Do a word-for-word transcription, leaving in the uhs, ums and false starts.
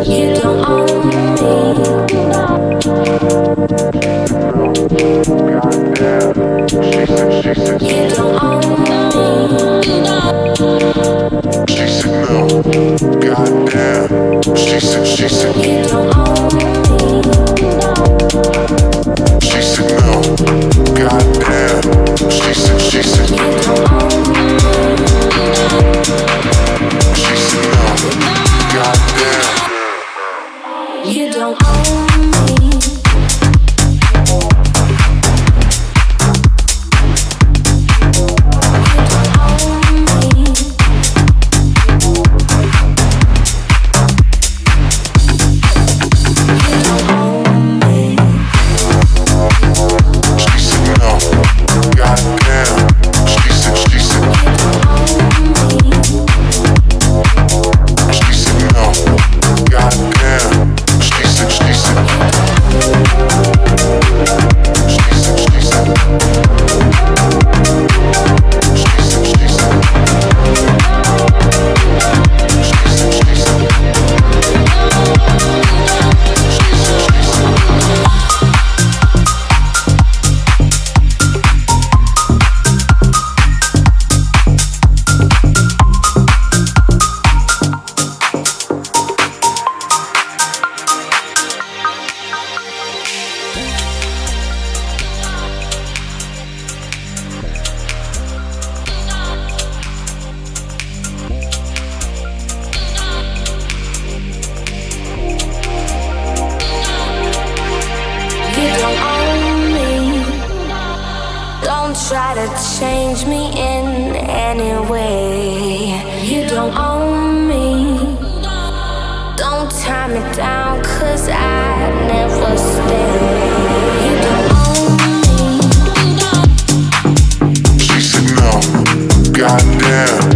You don't own me. Goddamn. She said, she said, You don't own me. she said no. Goddamn. She said, she said, You don't own me. she said no. Goddamn. She said, she said, You don't own me. she said no. Goddamn. You don't own me. Try to change me in any way. You don't own me. Don't tie me down, cause I never stay. You don't own me. She said no. Goddamn.